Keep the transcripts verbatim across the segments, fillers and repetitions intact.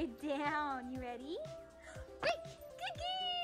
way down. You ready? Great! Good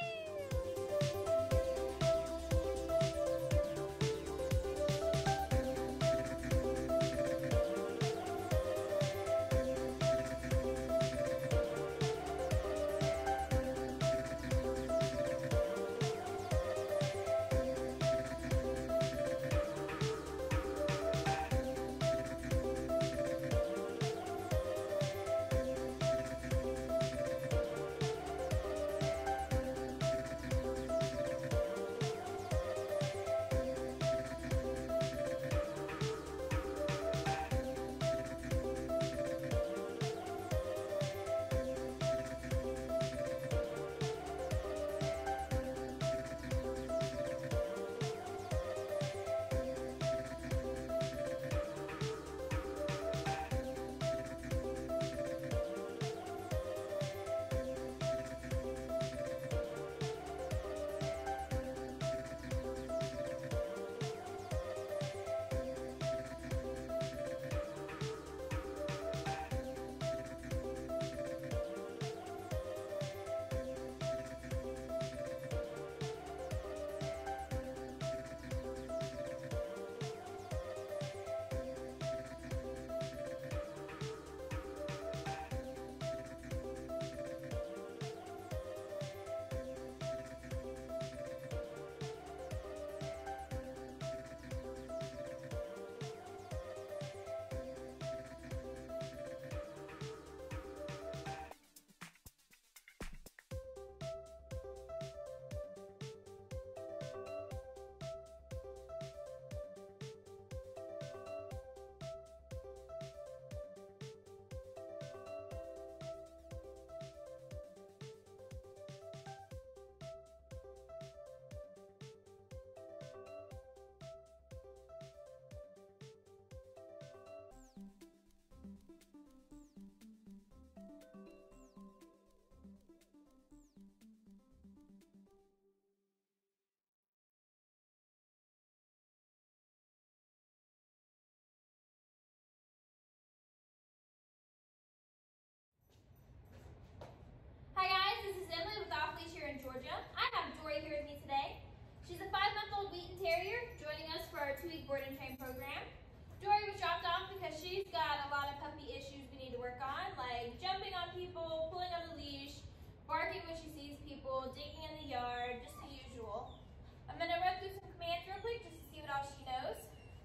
in Georgia. I have Dory here with me today. She's a five-month-old Wheaten Terrier joining us for our two-week board and train program. Dory was dropped off because she's got a lot of puppy issues we need to work on, like jumping on people, pulling on the leash, barking when she sees people, digging in the yard, just the usual. I'm going to run through some commands real quick just to see what all she knows.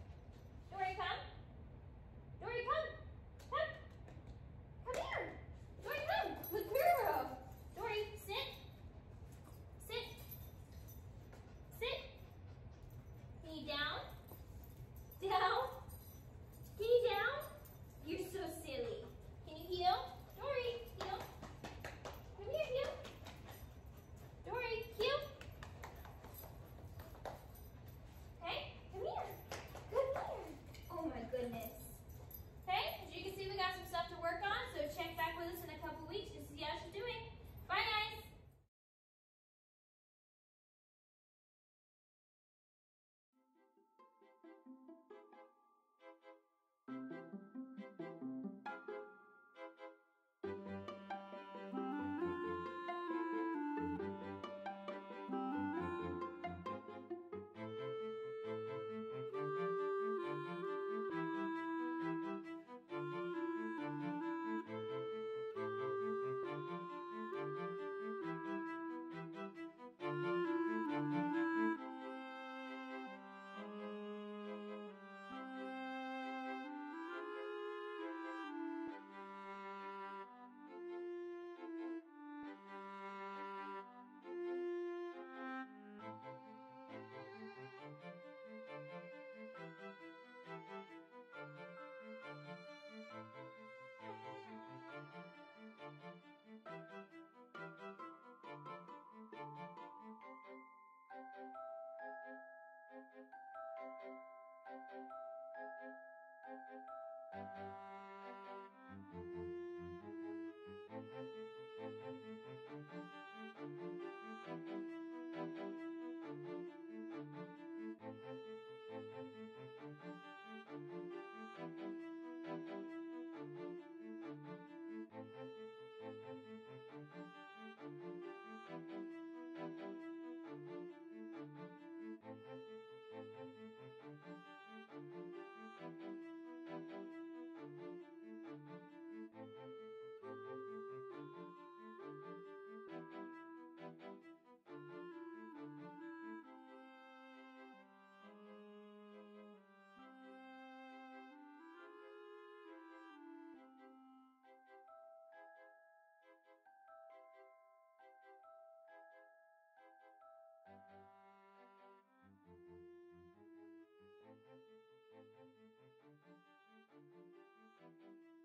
Dory, come. Dory, come. Come. Come here. Dory, come. Good girl. Dory, sit. Sit. Sit. Knee down. Down. Knee down. You're so silly. Can you heel? Dory, heel. Come here, heel. Dory, heel. Okay, come here. Come here. Oh my goodness. Okay, as you can see, we got some stuff to work on, so check back with us in a couple weeks just to see how she's doing. Bye, guys. Bye.